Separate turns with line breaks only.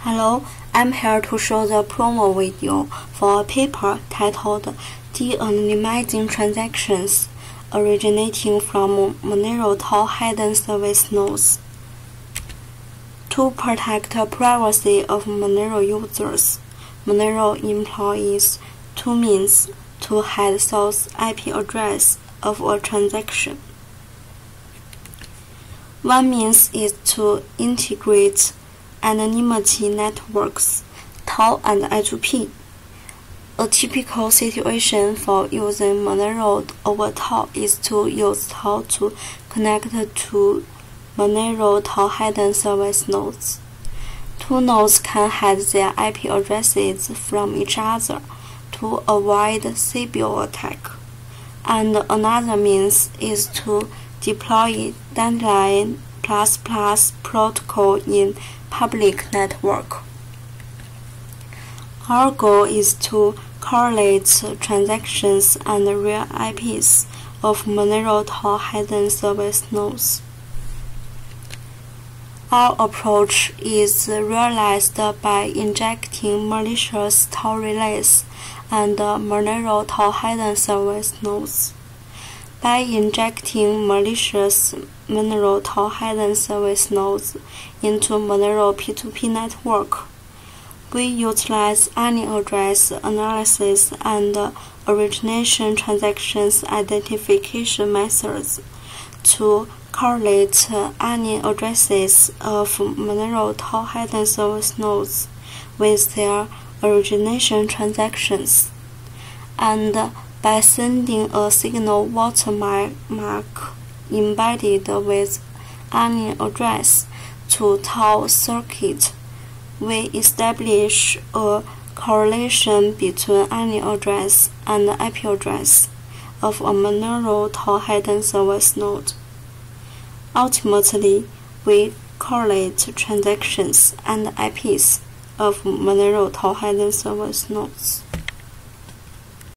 Hello, I'm here to show the promo video for a paper titled De-anonymizing Transactions Originating from Monero Tau Hidden Service Nodes. To protect the privacy of Monero users, Monero employs two means to hide source IP address of a transaction. One means is to integrate anonymity networks, Tau and I2P. A typical situation for using Monero over Tau is to use Tau to connect to Monero Tau hidden service nodes. Two nodes can hide their IP addresses from each other to avoid Sybil attack. And another means is to deploy Dandelion++ protocol in public network. Our goal is to correlate transactions and real IPs of Monero Tau hidden service nodes. Our approach is realized by injecting malicious Tau relays and Monero Tau hidden service nodes. By injecting malicious Monero Tau hidden service nodes into Monero P2P network, we utilize any address analysis and origination transactions identification methods to correlate any addresses of Monero Tau hidden service nodes with their origination transactions, and by sending a signal watermark embedded with any address to Tau circuit, we establish a correlation between any address and IP address of a Monero Tau hidden service node. Ultimately, we correlate transactions and IPs of Monero Tau hidden service nodes.